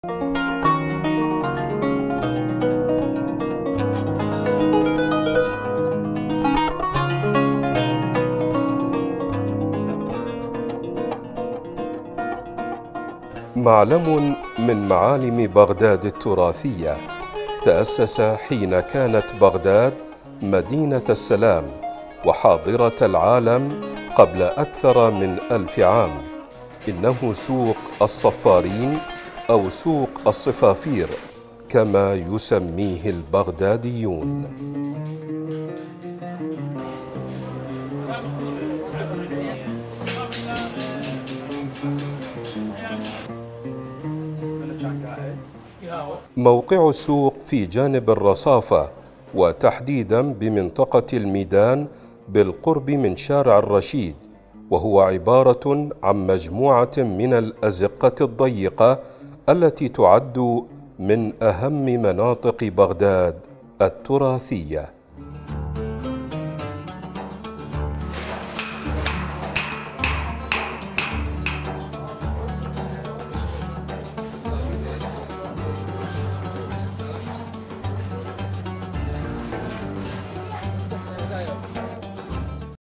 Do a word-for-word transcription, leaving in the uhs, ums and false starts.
معلم من معالم بغداد التراثية تأسس حين كانت بغداد مدينة السلام وحاضرة العالم قبل أكثر من ألف عام. إنه سوق الصفارين أو سوق الصفافير كما يسميه البغداديون. موقع السوق في جانب الرصافة، وتحديدا بمنطقة الميدان بالقرب من شارع الرشيد، وهو عبارة عن مجموعة من الأزقة الضيقة التي تعد من أهم مناطق بغداد التراثية.